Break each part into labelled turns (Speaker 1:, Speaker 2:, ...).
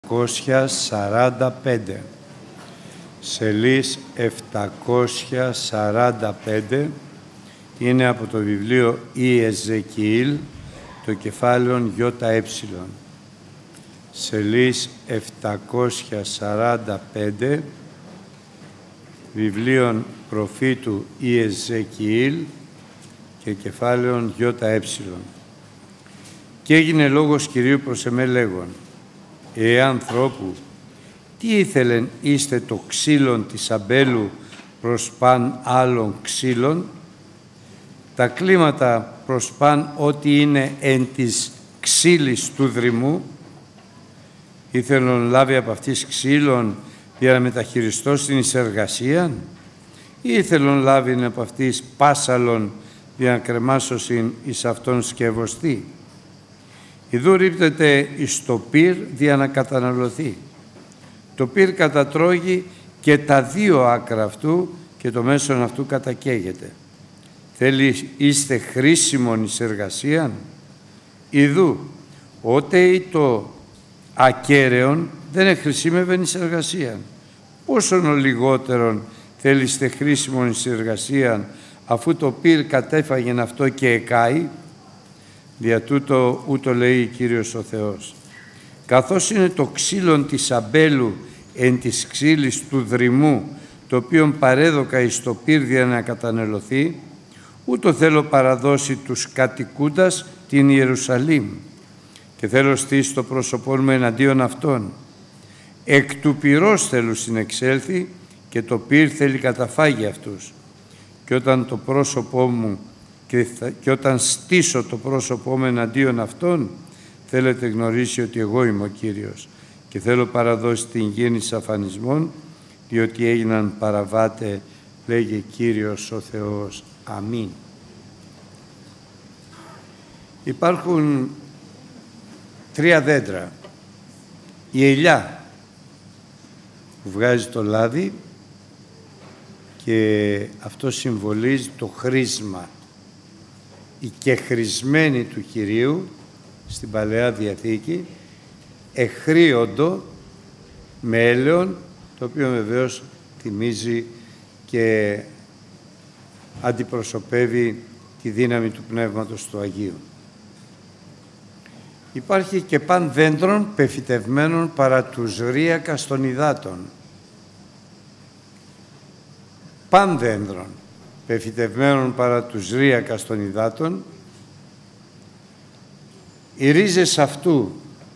Speaker 1: 745. Σελής 745 είναι από το βιβλίο Ιεζεκιήλ, το κεφάλαιο ΙΕ. Σελής 745, βιβλίων προφήτου Ιεζεκιήλ και κεφάλαιον ΙΕ. Και έγινε λόγος Κυρίου προς εμέ λέγον, ανθρώπου, τι ήθελεν είστε το ξύλον της αμπέλου προς παν άλλων ξύλων, τα κλίματα προς παν ό,τι είναι εν της ξύλης του δρυμού, ήθελον λάβει από αυτής ξύλων για να μεταχειριστώ στην εισεργασία, ή ήθελον λάβει από αυτής πάσαλον για να κρεμάσω εις αυτόν σκευωστή. Ιδού ρίπτεται εις το πυρ για να καταναλωθεί. Το πυρ κατατρώγει και τα δύο άκρα αυτού και το μέσον αυτού κατακαίγεται. Θέλει είστε χρήσιμον εις εργασίαν. Ιδού, ότε το ακέραιον δεν εχρησίμευεν εις εργασίαν. Πόσον ο λιγότερον θέλειστε χρήσιμον εις εργασίαν, αφού το πυρ κατέφαγεν αυτό και εκάει. Δια τούτο ούτω λέει Κύριος ο Θεός. Καθώς είναι το ξύλον της αμπέλου εν της ξύλης του δρυμού, το οποίον παρέδοκα εις το πυρ για να κατανελωθεί, ούτω θέλω παραδώσει τους κατοικούντας την Ιερουσαλήμ και θέλω στήσει το πρόσωπό μου εναντίον αυτών. Εκ του πυρός θέλουν συνεξέλθει και το πυρ θέλει καταφάγει αυτούς. Και όταν το πρόσωπό μου και όταν στήσω το πρόσωπό μου εναντίον αυτών, θέλετε γνωρίσει ότι εγώ είμαι ο Κύριος και θέλω παραδώσει την γέννηση αφανισμών, διότι έγιναν παραβάτε, λέγε Κύριος ο Θεός. Αμήν. Υπάρχουν τρία δέντρα. Η ελιά που βγάζει το λάδι και αυτό συμβολίζει το χρήσμα. Η κεχρησμένη του Κυρίου στην Παλαιά Διαθήκη εχρίοντο με έλαιον, το οποίο βεβαίως θυμίζει και αντιπροσωπεύει τη δύναμη του Πνεύματος του Αγίου. Υπάρχει και παν δέντρων πεφυτευμένων παρά τους ρίακας των υδάτων. Παν δέντρων πεφυτευμένων παρά τους ρίακας των υδάτων. Οι ρίζες αυτού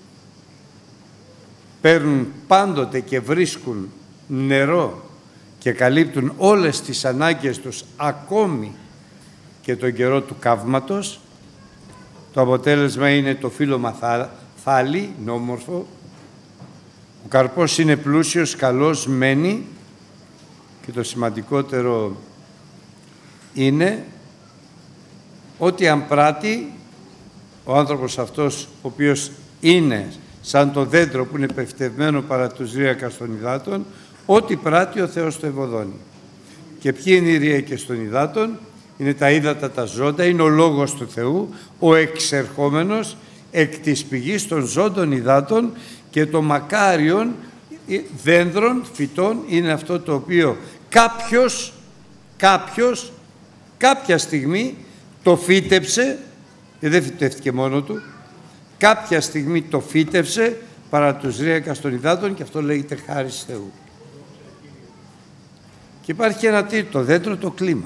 Speaker 1: παίρνουν πάντοτε και βρίσκουν νερό και καλύπτουν όλες τις ανάγκες τους ακόμη και τον καιρό του καύματος. Το αποτέλεσμα είναι το φύλλωμα θάλι, νόμορφο. Ο καρπός είναι πλούσιος, καλός, μένει και το σημαντικότερο είναι ότι αν πράττει ο άνθρωπος αυτός, ο οποίος είναι σαν το δέντρο που είναι πεφτευμένο παρά τους ρίακας των υδάτων, ό,τι πράττει ο Θεός το ευωδώνει. Και ποιοι είναι οι ρίακες των υδάτων? Είναι τα ύδατα τα ζώντα, είναι ο Λόγος του Θεού, ο εξερχόμενος εκ της πηγής των ζώντων υδάτων, και το μακάριον δένδρων, φυτών, είναι αυτό το οποίο κάποιος κάποια στιγμή το φύτεψε, και δεν φυτεύτηκε μόνο του, κάποια στιγμή το φύτεψε παρά τους ρίακας των υδάτων, και αυτό λέγεται χάρις Θεού. Και υπάρχει και ένα τρίτο δέντρο, το κλίμα,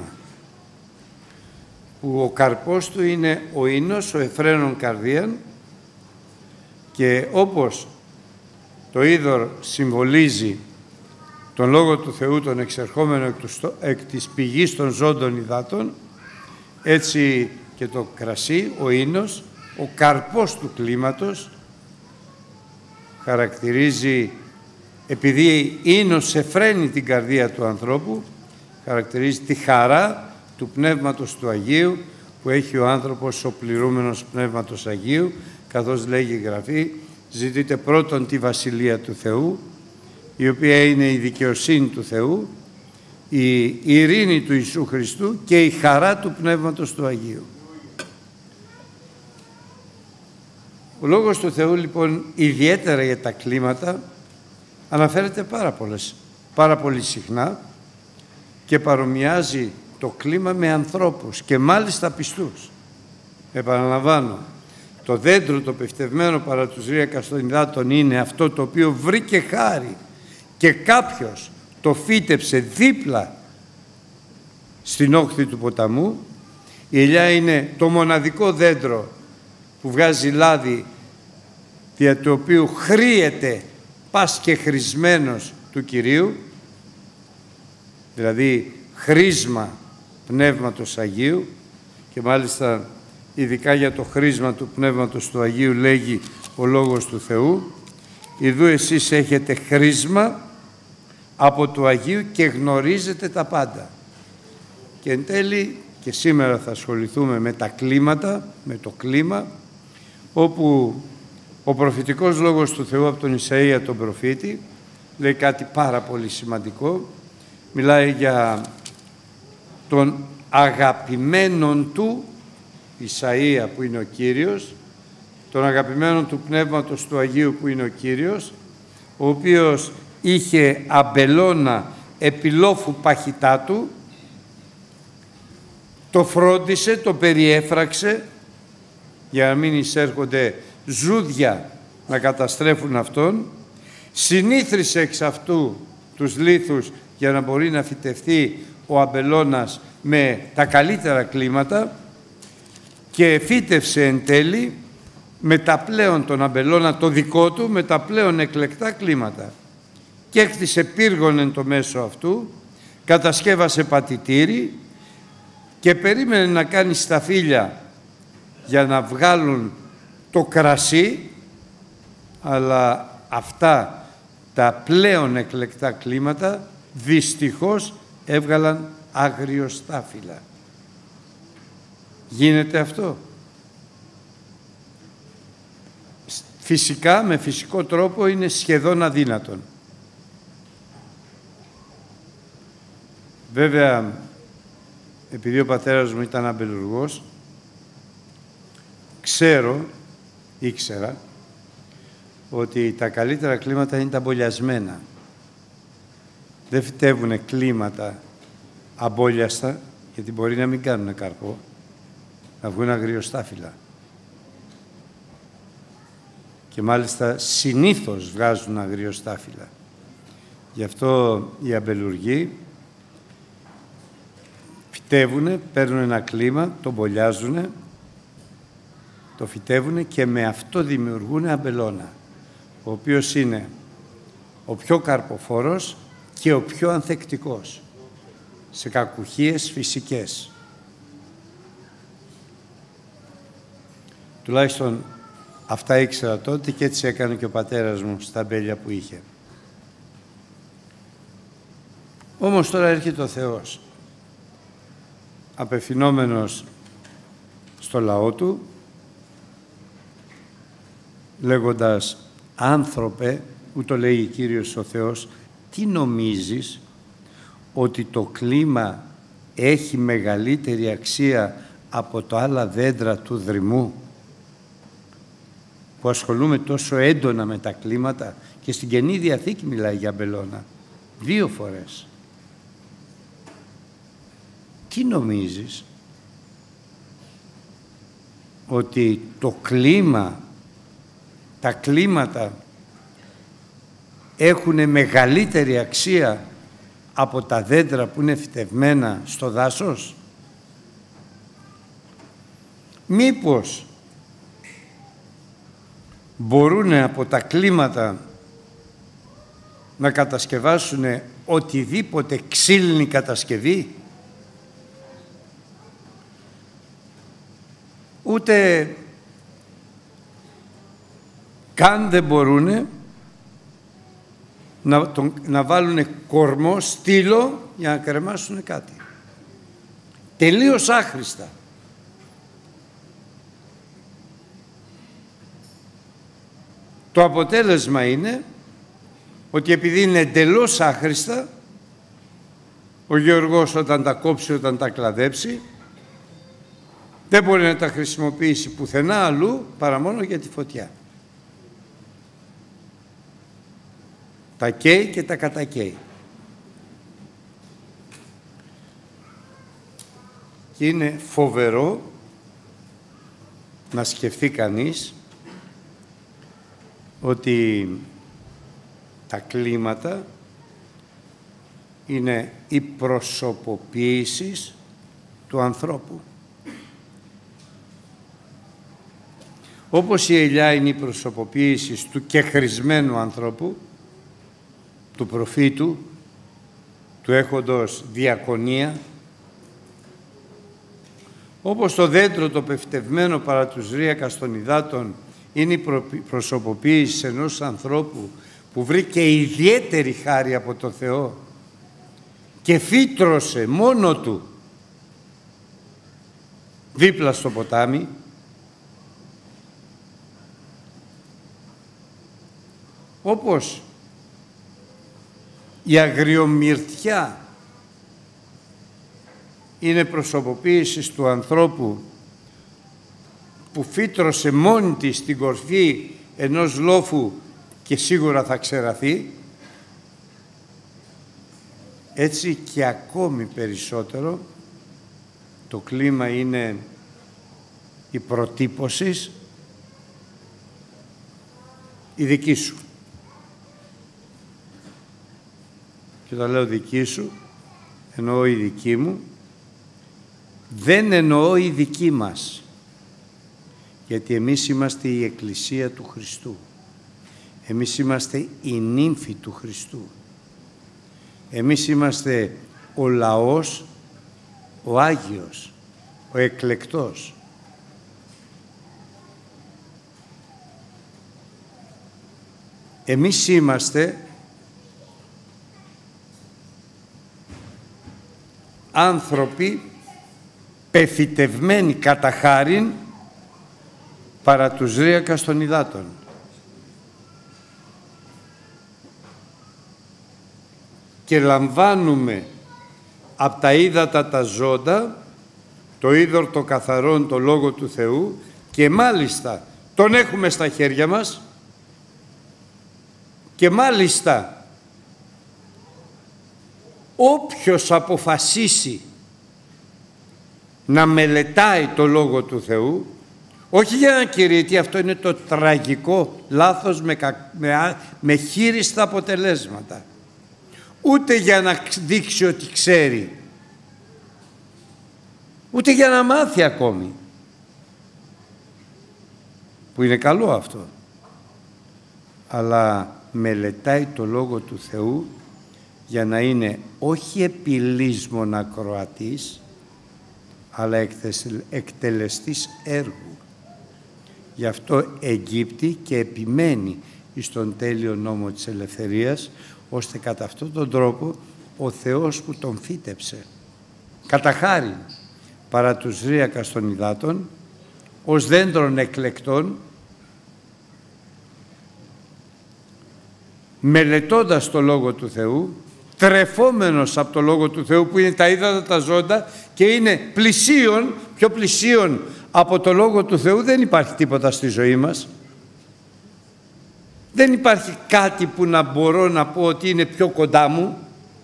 Speaker 1: που ο καρπός του είναι ο ίνος, ο εφραίνων καρδίαν, και όπως το είδωρ συμβολίζει τον Λόγο του Θεού, τον εξερχόμενο εκ της πηγής των ζώντων υδάτων, έτσι και το κρασί, ο ίνος, ο καρπός του κλίματος, χαρακτηρίζει, επειδή ίνος εφραίνει την καρδία του ανθρώπου, χαρακτηρίζει τη χαρά του Πνεύματος του Αγίου που έχει ο άνθρωπος ο πληρούμενος Πνεύματος Αγίου, καθώς λέγει η Γραφή, ζητείτε πρώτον τη Βασιλεία του Θεού, η οποία είναι η δικαιοσύνη του Θεού, η ειρήνη του Ιησού Χριστού και η χαρά του Πνεύματος του Αγίου. Ο Λόγος του Θεού, λοιπόν, ιδιαίτερα για τα κλίματα, αναφέρεται πάρα πολύ συχνά και παρομοιάζει το κλίμα με ανθρώπους και μάλιστα πιστούς. Επαναλαμβάνω, το δέντρο το πεφτευμένο παρά τους ρύακας των υδάτων είναι αυτό το οποίο βρήκε χάρη και κάποιος το φύτεψε δίπλα στην όχθη του ποταμού. Η ελιά είναι το μοναδικό δέντρο που βγάζει λάδι, δια του οποίου χρύεται πας και χρησμένος του Κυρίου, δηλαδή χρίσμα Πνεύματος Αγίου, και μάλιστα ειδικά για το χρίσμα του Πνεύματος του Αγίου λέγει ο Λόγος του Θεού: «Ιδού εσείς έχετε χρίσμα από του Αγίου και γνωρίζετε τα πάντα». Και εν τέλει και σήμερα θα ασχοληθούμε με τα κλίματα, με το κλίμα, όπου ο προφητικός Λόγος του Θεού από τον Ισαΐα τον προφήτη λέει κάτι πάρα πολύ σημαντικό. Μιλάει για τον αγαπημένον του Ισαΐα που είναι ο Κύριος, τον αγαπημένον του Πνεύματος του Αγίου που είναι ο Κύριος, ο οποίος είχε αμπελώνα επιλόφου παχυτά του, το φρόντισε, το περιέφραξε για να μην εισέρχονται ζούδια να καταστρέφουν αυτόν, συνήθρισε εξ αυτού τους λίθους για να μπορεί να φυτευτεί ο αμπελώνας με τα καλύτερα κλίματα και φύτευσε εν τέλει με τα πλέον τον αμπελώνα το δικό του, με τα πλέον εκλεκτά κλίματα, και έκτισε πύργον εν το μέσο αυτού, κατασκεύασε πατητήρι και περίμενε να κάνει σταφύλια για να βγάλουν το κρασί, αλλά αυτά τα πλέον εκλεκτά κλίματα δυστυχώς έβγαλαν αγριοστάφυλλα. Γίνεται αυτό? Φυσικά, με φυσικό τρόπο είναι σχεδόν αδύνατον. Βέβαια, επειδή ο πατέρας μου ήταν αμπελουργός, ήξερα ότι τα καλύτερα κλίματα είναι τα μπολιασμένα. Δεν φυτεύουν κλίματα αμπόλιαστα, γιατί μπορεί να μην κάνουν καρπό, να βγουν αγριοστάφυλλα. Και μάλιστα συνήθως βγάζουν αγριοστάφυλλα. Γι' αυτό οι αμπελουργοί φυτεύουν, παίρνουν ένα κλίμα, το μπολιάζουν, το φυτεύουν και με αυτό δημιουργούν αμπελώνα, ο οποίος είναι ο πιο καρποφόρος και ο πιο ανθεκτικός σε κακουχίες φυσικές. Τουλάχιστον αυτά ήξερα τότε και έτσι έκανε και ο πατέρας μου στα αμπέλια που είχε. Όμως τώρα έρχεται ο Θεός, απευθυνόμενος στο λαό του, λέγοντας: «Άνθρωπε», ούτω λέει Κύριος ο Θεός, «τι νομίζεις, ότι το κλίμα έχει μεγαλύτερη αξία από τα άλλα δέντρα του δρυμού, που ασχολούμαι τόσο έντονα με τα κλίματα?» Και στην Καινή Διαθήκη μιλάει για αμπελώνα 2 φορές. Τι νομίζεις, ότι το κλίμα, τα κλίματα έχουν μεγαλύτερη αξία από τα δέντρα που είναι φυτευμένα στο δάσος? Μήπως μπορούν από τα κλίματα να κατασκευάσουν οτιδήποτε ξύλινη κατασκευή? Ούτε καν δεν μπορούν να βάλουν κορμό, στήλο για να κρεμάσουν κάτι. Τελείως άχρηστα. Το αποτέλεσμα είναι ότι επειδή είναι εντελώς άχρηστα, ο γεωργός όταν τα κόψει, όταν τα κλαδέψει, Δεν μπορεί να τα χρησιμοποιήσει πουθενά αλλού παρά μόνο για τη φωτιά. Τα καίει και τα κατακαίει. Και είναι φοβερό να σκεφτεί κανείς ότι τα κλίματα είναι η προσωποποίηση του ανθρώπου. Όπως η ελιά είναι η προσωποποίηση του κεχρισμένου ανθρώπου, του προφήτου, του έχοντος διακονία, όπως το δέντρο το πεφτευμένο παρά τους ρύακας των υδάτων είναι η προσωποποίηση ενός ανθρώπου που βρήκε ιδιαίτερη χάρη από το Θεό και φύτρωσε μόνο του δίπλα στο ποτάμι, όπως η αγριομυρτιά είναι προσωποποίηση του ανθρώπου που φύτρωσε μόνη της στην κορφή ενός λόφου και σίγουρα θα ξεραθεί, έτσι και ακόμη περισσότερο το κλίμα είναι η προτύπωση η δική σου. Και όταν λέω δική σου, εννοώ η δική μου, δεν εννοώ η δική μας, γιατί εμείς είμαστε η Εκκλησία του Χριστού. Εμείς είμαστε η νύμφη του Χριστού. Εμείς είμαστε ο λαός, ο Άγιος, ο εκλεκτός. Εμείς είμαστε άνθρωποι πεφυτευμένοι κατά χάριν παρά τους ρύακας των υδάτων. Και λαμβάνουμε από τα ύδατα τα ζώντα, το είδωρ το καθαρόν, το Λόγο του Θεού, και μάλιστα τον έχουμε στα χέρια μας και μάλιστα όποιος αποφασίσει να μελετάει το Λόγο του Θεού, όχι για να κηρύττει, αυτό είναι το τραγικό λάθος με χείριστα αποτελέσματα, ούτε για να δείξει ότι ξέρει, ούτε για να μάθει ακόμη, που είναι καλό αυτό, αλλά μελετάει το Λόγο του Θεού για να είναι όχι επιλύσμον ακροατής, αλλά εκτελεστής έργου. Γι' αυτό εγκύπτει και επιμένει στον τέλειο νόμο της ελευθερίας, ώστε κατά αυτόν τον τρόπο ο Θεός που τον φύτεψε κατά χάριν παρά τους ρύακας των υδάτων, ως δέντρων εκλεκτών, μελετώντας το Λόγο του Θεού, τρεφόμενος από το Λόγο του Θεού που είναι τα ύδατα τα ζώντα και είναι πλησίον, πιο πλησίον από το Λόγο του Θεού δεν υπάρχει τίποτα στη ζωή μας. Δεν υπάρχει κάτι που να μπορώ να πω ότι είναι πιο κοντά μου,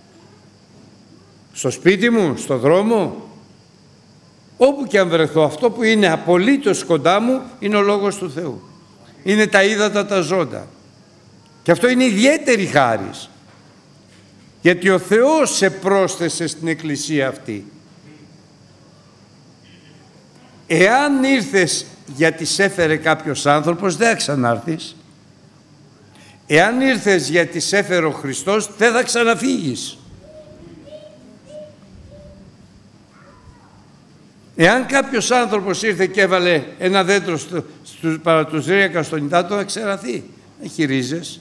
Speaker 1: στο σπίτι μου, στο δρόμο, όπου και αν βρεθώ. Αυτό που είναι απολύτως κοντά μου είναι ο Λόγος του Θεού. Είναι τα ύδατα τα ζώντα. Και αυτό είναι ιδιαίτερη χάρις, γιατί ο Θεός σε πρόσθεσε στην Εκκλησία αυτή. Εάν ήρθες γιατί σε έφερε κάποιος άνθρωπος, δεν θα ξανάρθεις. Εάν ήρθες γιατί σε έφερε ο Χριστός, δεν θα ξαναφύγεις. Εάν κάποιος άνθρωπος ήρθε και έβαλε ένα δέντρο παρά τους ρύακας των υδάτων, θα ξεραθεί. Έχει ρίζες.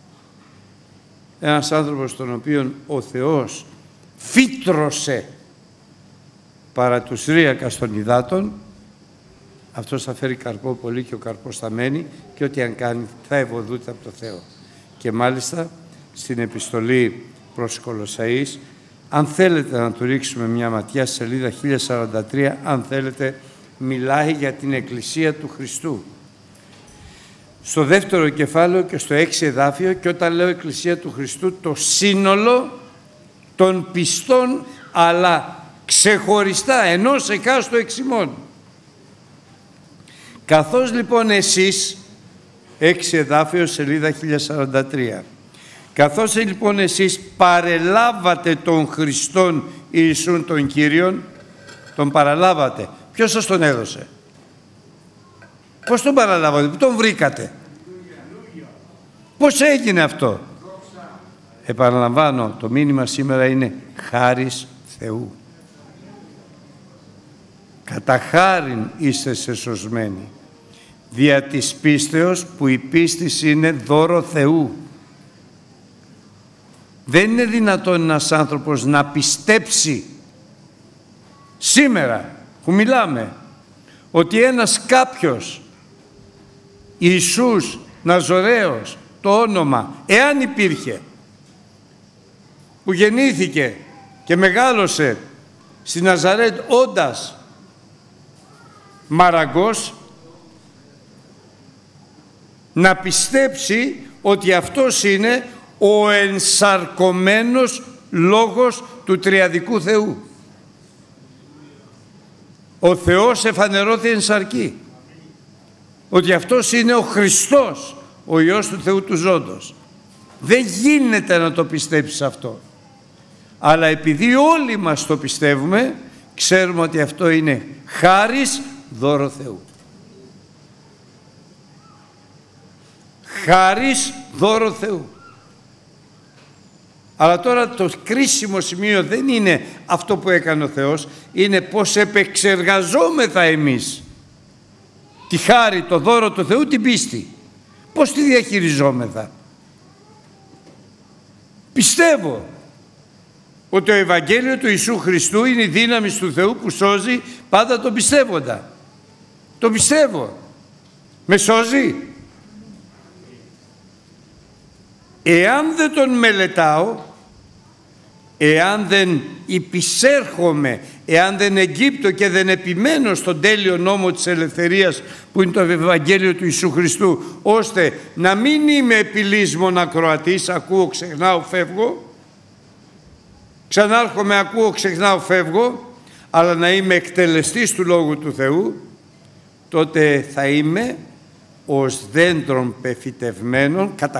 Speaker 1: Ένας άνθρωπος τον οποίον ο Θεός φύτρωσε παρά τους ρύακας των υδάτων, αυτός θα φέρει καρπό πολύ και ο καρπός θα μένει και ό,τι αν κάνει θα ευωδούται από το Θεό. Και μάλιστα στην επιστολή προς Κολοσσαείς, αν θέλετε να του ρίξουμε μια ματιά, σελίδα 1043, αν θέλετε μιλάει για την Εκκλησία του Χριστού. Στο δεύτερο κεφάλαιο και στο 6 εδάφιο, και όταν λέω Εκκλησία του Χριστού, το σύνολο των πιστών, αλλά ξεχωριστά ενός εκάστου εξ ημών. Καθώς λοιπόν εσείς, 6 εδάφιο, σελίδα 1043, καθώς λοιπόν εσείς παρελάβατε τον Χριστόν Ιησούν τον Κύριον, τον παραλάβατε. Ποιος σας τον έδωσε? Πώς τον παραλάβατε? Πού τον βρήκατε? Πώς έγινε αυτό? Επαναλαμβάνω, το μήνυμα σήμερα είναι χάρις Θεού. Κατά χάριν είστε σωσμένοι, δια της πίστεως, που η πίστης είναι δώρο Θεού. Δεν είναι δυνατόν ένας άνθρωπος να πιστέψει σήμερα που μιλάμε ότι ένας κάποιος, Ιησούς Ναζωραίος το όνομα, εάν υπήρχε, που γεννήθηκε και μεγάλωσε στη Ναζαρέτ όντας μαραγκός, να πιστέψει ότι αυτός είναι ο ενσαρκωμένος Λόγος του Τριαδικού Θεού. Ο Θεός εφανερώθη εν σαρκή. Ότι αυτός είναι ο Χριστός, ο Υιός του Θεού του Ζώντος. Δεν γίνεται να το πιστέψεις αυτό. Αλλά επειδή όλοι μας το πιστεύουμε, ξέρουμε ότι αυτό είναι χάρις δώρο Θεού. Χάρις δώρο Θεού. Αλλά τώρα το κρίσιμο σημείο δεν είναι αυτό που έκανε ο Θεός, είναι πώς επεξεργαζόμεθα εμείς τη χάρη, το δώρο του Θεού, την πίστη. Πώς τη διαχειριζόμεθα? Πιστεύω ότι το Ευαγγέλιο του Ιησού Χριστού είναι η δύναμη του Θεού που σώζει πάντα τον πιστεύοντα. Το πιστεύω. Με σώζει. Εάν δεν τον μελετάω, εάν δεν υπησέρχομαι, εάν δεν εγκύπτω και δεν επιμένω στον τέλειο νόμο της ελευθερίας που είναι το Ευαγγέλιο του Ιησού Χριστού, ώστε να μην είμαι επιλύσμον ακροατής, ακούω, ξεχνάω, φεύγω, ξανάρχομαι, ακούω, ξεχνάω, φεύγω, αλλά να είμαι εκτελεστής του Λόγου του Θεού, τότε θα είμαι ως δέντρον πεφυτευμένον κατά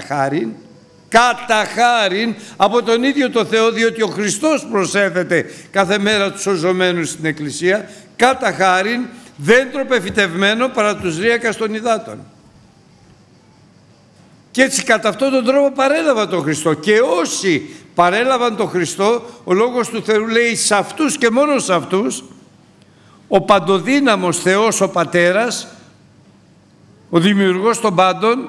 Speaker 1: χάριν από τον ίδιο το Θεό, διότι ο Χριστός προσέθεται κάθε μέρα τους σωζωμένους στην Εκκλησία, κατά χάριν δέντρο πεφυτευμένο παρά τους ρύακας των υδάτων. Και έτσι κατά αυτόν τον τρόπο παρέλαβαν τον Χριστό. Και όσοι παρέλαβαν τον Χριστό, ο Λόγος του Θεού λέει σε αυτούς και μόνο σε αυτούς, ο παντοδύναμος Θεός ο Πατέρας, ο Δημιουργός των πάντων,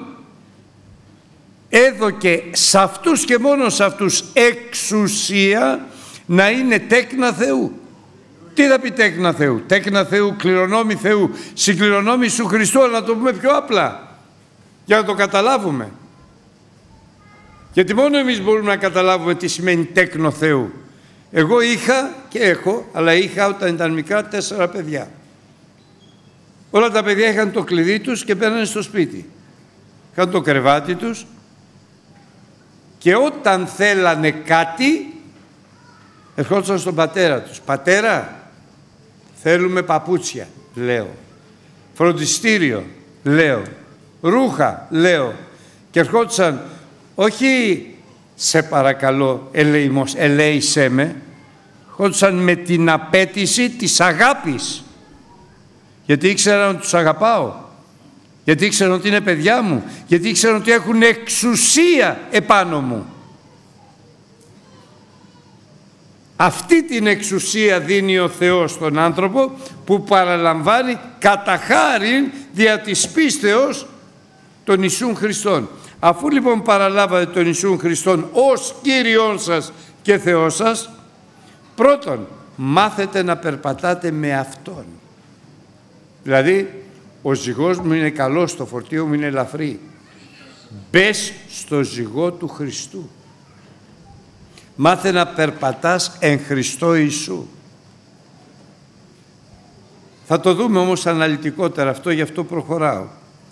Speaker 1: έδωκε σε αυτούς και μόνο σε αυτούς εξουσία να είναι τέκνα Θεού. Τι θα πει τέκνα Θεού? Τέκνα Θεού, κληρονόμοι Θεού, συγκληρονόμοι σου Χριστού, αλλά να το πούμε πιο απλά, για να το καταλάβουμε. Γιατί μόνο εμείς μπορούμε να καταλάβουμε τι σημαίνει τέκνο Θεού. Εγώ είχα και έχω, αλλά είχα όταν ήταν μικρά 4 παιδιά. Όλα τα παιδιά είχαν το κλειδί τους και μπαίνανε στο σπίτι. Είχαν το κρεβάτι τους και όταν θέλανε κάτι, ερχόντουσαν στον πατέρα τους. Πατέρα, θέλουμε παπούτσια, λέω. Φροντιστήριο, λέω. Ρούχα, λέω. Και ερχόντουσαν, όχι σε παρακαλώ, ελέησέ με, ερχόντουσαν με την απέτηση της αγάπης. Γιατί ήξεραν ότι τους αγαπάω. Γιατί ήξεραν ότι είναι παιδιά μου. Γιατί ήξεραν ότι έχουν εξουσία επάνω μου. Αυτή την εξουσία δίνει ο Θεός στον άνθρωπο, που παραλαμβάνει κατά χάριν δια της πίστεως των Ιησούν Χριστών. Αφού λοιπόν παραλάβατε τον Ιησούν Χριστόν ως Κύριον σας και Θεό σας, πρώτον μάθετε να περπατάτε με Αυτόν. Δηλαδή, ο ζυγός μου είναι καλός, το φορτίο μου είναι ελαφρύ. Μπες στο ζυγό του Χριστού. Μάθε να περπατάς εν Χριστώ Ιησού. Θα το δούμε όμως αναλυτικότερα αυτό, γι' αυτό προχωράω.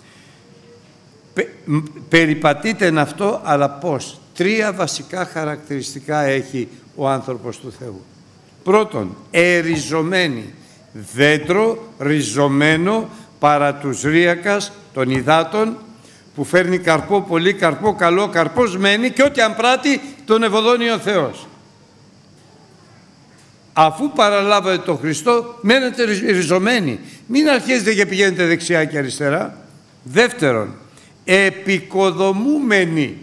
Speaker 1: Περιπατείται εν αυτό, αλλά πώς? 3 βασικά χαρακτηριστικά έχει ο άνθρωπος του Θεού. Πρώτον, εριζωμένη, δέντρο ριζωμένο παρά τους ρίακας των υδάτων, που φέρνει καρπό, πολύ καρπό, καλό καρπός μένει, και ό,τι αν πράττει τον ευωδώνει ο Θεός. Αφού παραλάβετε τον Χριστό, μένετε ριζωμένοι. Μην αρχίζετε και πηγαίνετε δεξιά και αριστερά. Δεύτερον, επικοδομούμενοι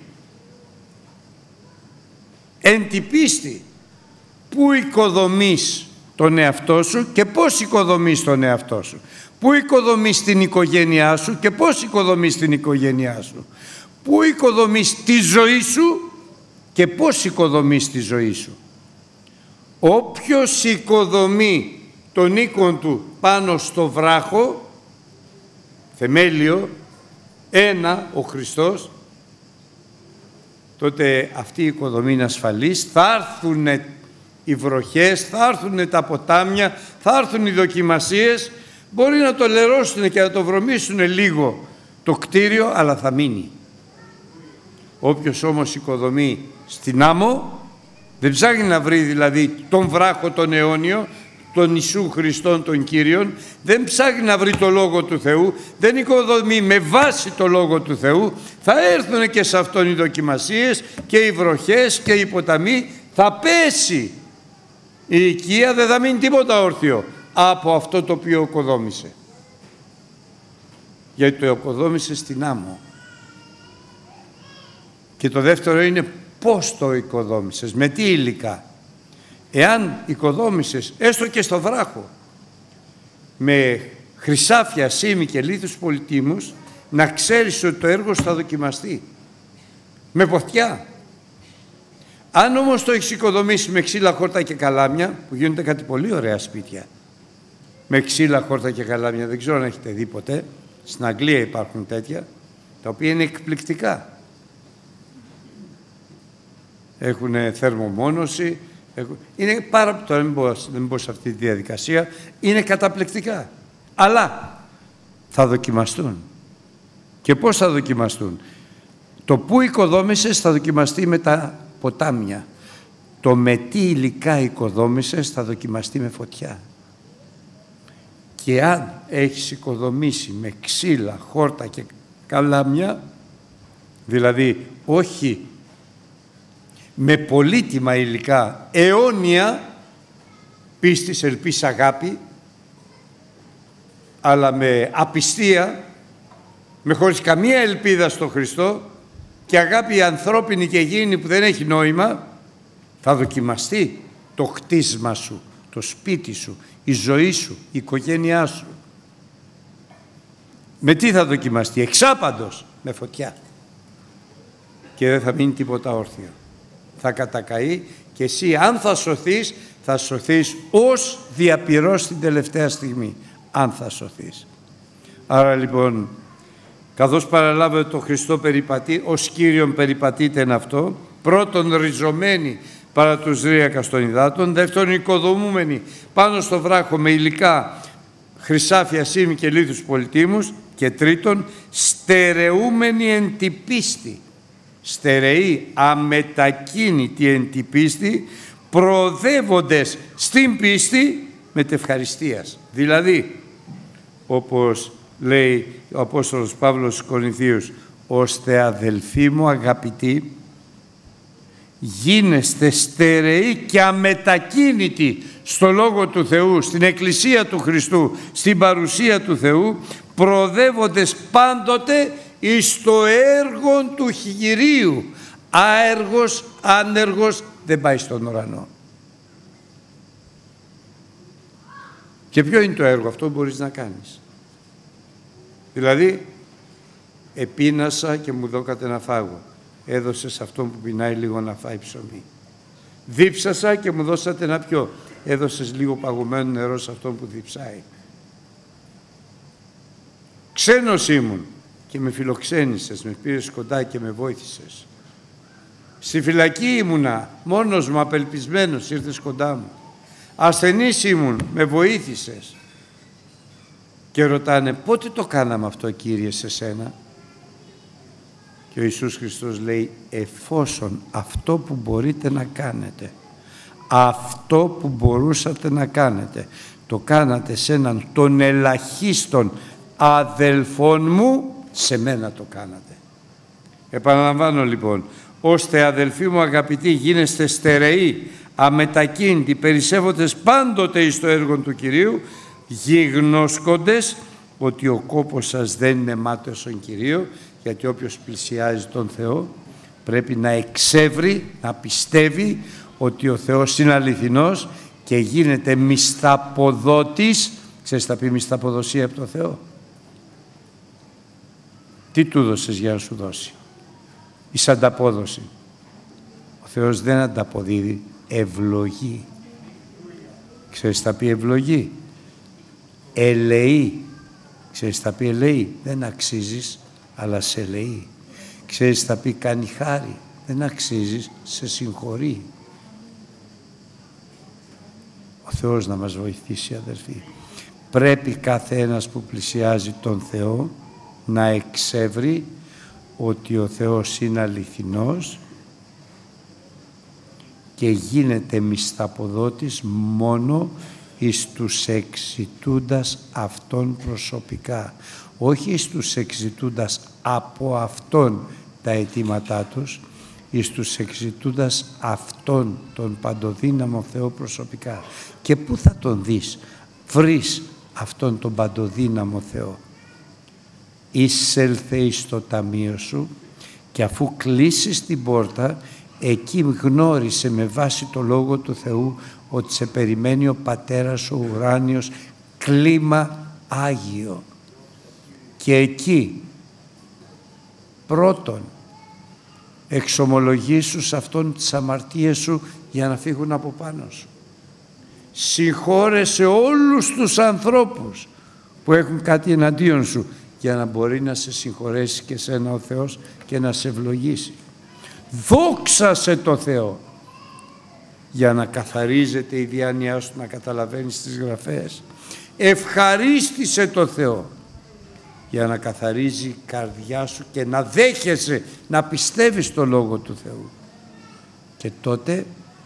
Speaker 1: εν τη πίστη. Πού οικοδομείς τον εαυτό σου και πώς οικοδομείς τον εαυτό σου? Πού οικοδομείς την οικογένειά σου και πώς οικοδομείς την οικογένειά σου? Πού οικοδομείς τη ζωή σου και πώς οικοδομείς τη ζωή σου? Όποιος οικοδομεί τον οίκον του πάνω στο βράχο, θεμέλιο, ο Χριστός, τότε αυτή η οικοδομή είναι ασφαλής. Θα έρθουν οι βροχές, θα έρθουν τα ποτάμια, θα έρθουν οι δοκιμασίες, μπορεί να το λερώσουν και να το βρωμίσουν λίγο το κτίριο, αλλά θα μείνει. Όποιος όμως οικοδομεί στην άμμο, δεν ψάχνει να βρει δηλαδή τον βράχο τον αιώνιο, τον Ιησού Χριστόν τον Κύριον, δεν ψάχνει να βρει το Λόγο του Θεού, δεν οικοδομεί με βάση το Λόγο του Θεού. Θα έρθουν και σε αυτόν οι δοκιμασίες και οι βροχές και οι ποταμοί, θα πέσει η οικία, δεν θα μείνει τίποτα όρθιο από αυτό το οποίο οικοδόμησε. Γιατί το οικοδόμησε στην άμμο. Και το δεύτερο είναι πώς το οικοδόμησες, με τι υλικά. Εάν οικοδόμησες έστω και στο βράχο με χρυσάφια, σήμη και λίθους πολυτίμους, να ξέρεις ότι το έργο σου θα δοκιμαστεί με ποθιά. Αν όμως το έχεις οικοδομήσει με ξύλα, χόρτα και καλάμια, που γίνονται κάτι πολύ ωραία σπίτια με ξύλα, χόρτα και καλάμια, δεν ξέρω αν έχετε δει ποτέ, στην Αγγλία υπάρχουν τέτοια, τα οποία είναι εκπληκτικά. Έχουν θερμομόνωση, είναι πάρα τώρα δεν μπω σε αυτή τη διαδικασία, είναι καταπληκτικά. Αλλά θα δοκιμαστούν. Και πώς θα δοκιμαστούν? Το που οικοδόμησες θα δοκιμαστεί με τα ποτάμια. Το με τι υλικά οικοδόμησες θα δοκιμαστεί με φωτιά. Και αν έχεις οικοδομήσει με ξύλα, χόρτα και καλάμια, δηλαδή όχι με πολύτιμα υλικά, αιώνια πίστης, ελπίς, αγάπη, αλλά με απιστία, με χωρίς καμία ελπίδα στο Χριστό και αγάπη ανθρώπινη και γήινη που δεν έχει νόημα, θα δοκιμαστεί το χτίσμα σου, το σπίτι σου, η ζωή σου, η οικογένειά σου. Με τι θα δοκιμαστεί? Εξάπαντος, με φωτιά. Και δεν θα μείνει τίποτα όρθιο. Θα κατακαεί και εσύ αν θα σωθείς ως διαπυρός την τελευταία στιγμή, αν θα σωθείς. Άρα λοιπόν, καθώς παραλάβετε το Χριστό ως Κύριον περιπατείτε εν αυτό, πρώτον ριζωμένοι παρά τους ρίακας των υδάτων, δεύτερον οικοδομούμενοι πάνω στο βράχο με υλικά χρυσάφια, σήμη και λίθους πολυτίμους, και τρίτον στερεούμενοι εν τη πίστη. Στερεοί, αμετακίνητοι εν τη πίστη, προοδεύοντες στην πίστη μετευχαριστίας. Δηλαδή, όπως λέει ο Απόστολος Παύλος στους Κορινθίους, ώστε αδελφοί μου αγαπητοί, γίνεστε στερεοί και αμετακίνητοι στο Λόγο του Θεού, στην Εκκλησία του Χριστού, στην παρουσία του Θεού, προοδεύοντες πάντοτε εις το έργο του Κυρίου. Άεργος, άνεργος δεν πάει στον ουρανό. Και ποιο είναι το έργο? Αυτό που μπορείς να κάνεις. Δηλαδή, επείνασα και μου δώκατε να φάγω. Έδωσε σε αυτόν που πεινάει λίγο να φάει ψωμί. Δίψασα και μου δώσατε να πιω. Έδωσες λίγο παγωμένο νερό σε αυτόν που διψάει. Ξένος ήμουν και με φιλοξένησες, με πήρες κοντά και με βοήθησες. Στη φυλακή ήμουνα, μόνος μου, απελπισμένος, ήρθες κοντά μου. Ασθενής ήμουν, με βοήθησες. και ρωτάνε πότε το κάναμε αυτό, Κύριε, σε σένα? Και ο Ιησούς Χριστός λέει, εφόσον αυτό που μπορείτε να κάνετε, αυτό που μπορούσατε να κάνετε, το κάνατε σε έναν των ελαχίστων αδελφών μου, σε μένα το κάνατε. Επαναλαμβάνω λοιπόν, ώστε αδελφοί μου αγαπητοί γίνεστε στερεοί, αμετακίνητοι, περισσεύοντες πάντοτε εις το έργο του Κυρίου, γιγνώσκοντες ότι ο κόπος σας δεν είναι μάταιος στον Κυρίο, γιατί όποιος πλησιάζει τον Θεό πρέπει να εξεύρει, να πιστεύει ότι ο Θεός είναι αληθινός και γίνεται μισθαποδότης. Ξέρεις θα πει μισθαποδοσία από το Θεό? Τι του δώσες για να σου δώσει? Εις ανταπόδοση. Ο Θεός δεν ανταποδίδει, ευλογεί. Ξέρεις θα πει ευλογεί? Ελεεί. Ξέρεις θα πει ελεεί? Δεν αξίζεις, αλλά σε ελεεί. Ξέρεις θα πει κάνει χάρη? Δεν αξίζεις, σε συγχωρεί. Ο Θεός να μας βοηθήσει, αδερφοί. Πρέπει κάθε ένας που πλησιάζει τον Θεό να εξεύρει ότι ο Θεός είναι αληθινός και γίνεται μισθαποδότης μόνο εις τους εξητούντας αυτόν προσωπικά. Όχι εις τους εξητούντας από αυτόν τα αιτήματά τους, εις τους εξητούντας αυτόν τον παντοδύναμο Θεό προσωπικά. Και πού θα τον δεις? Βρεις αυτόν τον παντοδύναμο Θεό. Εισέλθε εις το ταμείο σου και αφού κλείσεις την πόρτα, εκεί γνώρισε με βάση το Λόγο του Θεού ότι σε περιμένει ο Πατέρας ο ουράνιος, κλίμα Άγιο. Και εκεί πρώτον εξομολογήσου σε αυτόν τις αμαρτίες σου για να φύγουν από πάνω σου. Συγχώρεσε όλους τους ανθρώπους που έχουν κάτι εναντίον σου για να μπορεί να σε συγχωρέσει και σένα ο Θεός και να σε ευλογήσει. Δόξασε το Θεό για να καθαρίζεται η διάνοιά σου, να καταλαβαίνεις τις γραφές. Ευχαρίστησε το Θεό για να καθαρίζει η καρδιά σου και να δέχεσαι, να πιστεύεις το Λόγο του Θεού. Και τότε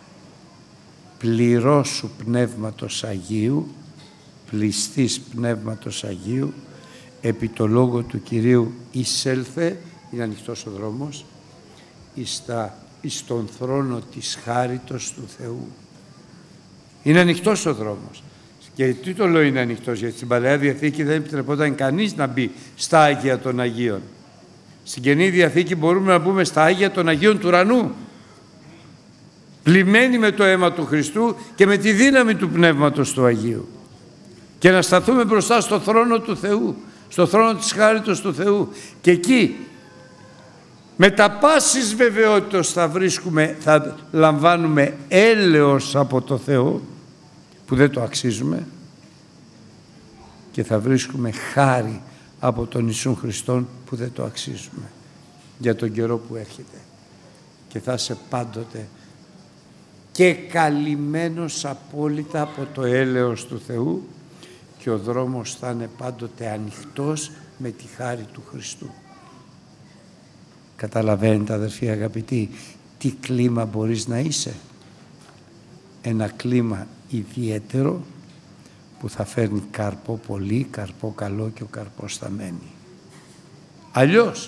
Speaker 1: πληρώσου Πνεύματος Αγίου, πληστής Πνεύματος Αγίου, επί το Λόγο του Κυρίου εισέλθε, είναι ανοιχτός ο δρόμος, εις τον θρόνο της χάριτος του Θεού. Είναι ανοιχτός ο δρόμος. Και τι το λέω είναι ανοιχτός? Γιατί στην Παλαιά Διαθήκη δεν επιτρεπόταν κανείς να μπει στα Άγια των Αγίων. Στην Καινή Διαθήκη μπορούμε να μπούμε στα Άγια των Αγίων του ουρανού, πλημμένοι με το αίμα του Χριστού και με τη δύναμη του Πνεύματος του Αγίου, και να σταθούμε μπροστά στο θρόνο του Θεού, στο θρόνο της χάριτος του Θεού, και εκεί με τα πάσης βεβαιότητος θα λαμβάνουμε έλεος από το Θεό που δεν το αξίζουμε και θα βρίσκουμε χάρη από τον Ιησού Χριστόν που δεν το αξίζουμε για τον καιρό που έρχεται, και θα είσαι πάντοτε και καλυμμένος απόλυτα από το έλεος του Θεού και ο δρόμος θα είναι πάντοτε ανοιχτός με τη χάρη του Χριστού. Καταλαβαίνετε αδερφοί αγαπητοί τι κλίμα μπορείς να είσαι? Ένα κλίμα ιδιαίτερο που θα φέρνει καρπό πολύ, καρπό καλό, και ο καρπός θα μένει. Αλλιώς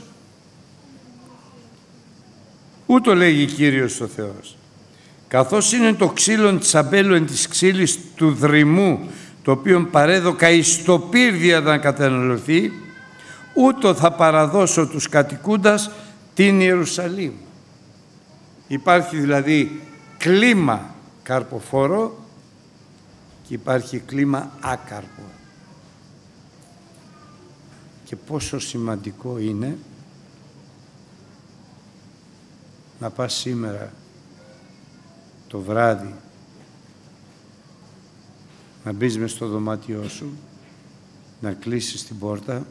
Speaker 1: ούτω λέγει Κύριος ο Θεός: καθώς είναι το ξύλον της αμπέλου εν της ξύλης του δρυμού, το οποίο παρέδωκα εις το πύρδια να καταναλωθεί, ούτω θα παραδώσω τους κατοικούντας την Ιερουσαλήμ. Υπάρχει δηλαδή κλίμα καρποφόρο και υπάρχει κλίμα άκαρπο. Και πόσο σημαντικό είναι να πας σήμερα το βράδυ, να μπεις μες στο δωμάτιό σου, να κλείσεις την πόρτα,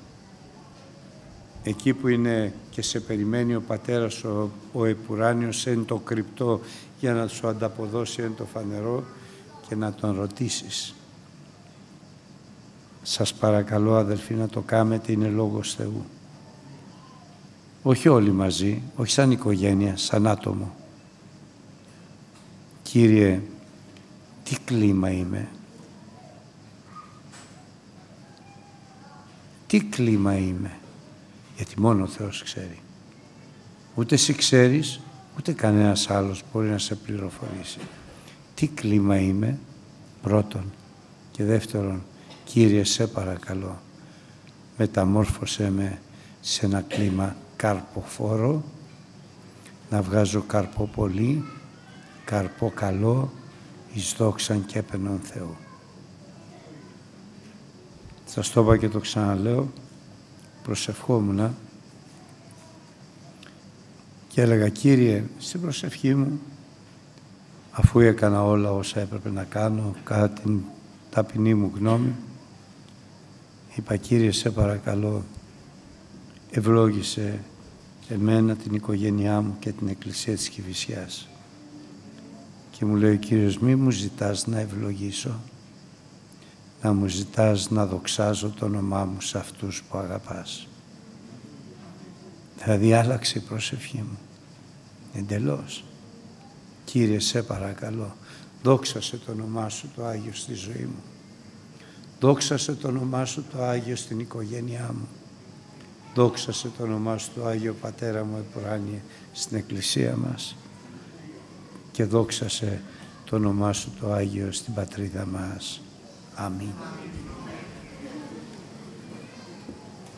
Speaker 1: εκεί που είναι και σε περιμένει ο Πατέρας ο επουράνιος εν το κρυπτό για να σου ανταποδώσει εν το φανερό, και να τον ρωτήσεις: Σας παρακαλώ, αδελφοί, να το κάνετε, είναι λόγος Θεού. Όχι όλοι μαζί, όχι σαν οικογένεια, σαν άτομο. Κύριε, τι κλίμα είμαι. Τι κλίμα είμαι. Γιατί μόνο ο Θεός ξέρει. Ούτε εσύ ξέρεις, ούτε κανένας άλλος μπορεί να σε πληροφορήσει. Τι κλίμα είμαι, πρώτον. Και δεύτερον, Κύριε, σε παρακαλώ, μεταμόρφωσέ με σε ένα κλίμα καρποφόρο, να βγάζω καρπό πολύ, καρπό καλό, εις δόξαν και έπαινον Θεού. Σας το είπα και το ξαναλέω, προσευχόμουνα και έλεγα, Κύριε, στην προσευχή μου, αφού έκανα όλα όσα έπρεπε να κάνω, κατά την ταπεινή μου γνώμη, είπα, Κύριε, σε παρακαλώ, ευλόγησε εμένα, την οικογένειά μου και την Εκκλησία της Κηφισιάς. Και μου λέει ο Κύριος, μη μου ζητάς να ευλογήσω, να μου ζητάς να δοξάζω το όνομά μου σε αυτούς που αγαπάς. Δηλαδή άλλαξε η προσευχή μου, εντελώς. Κύριε, σε παρακαλώ, δόξασε το όνομά σου το Άγιο στη ζωή μου. Δόξασε το όνομά σου το Άγιο στην οικογένειά μου. Δόξασε το όνομά σου το Άγιο Πατέρα μου επουράνιε στην Εκκλησία μας. Και δόξασε το όνομά σου το Άγιο στην πατρίδα μας. Αμήν.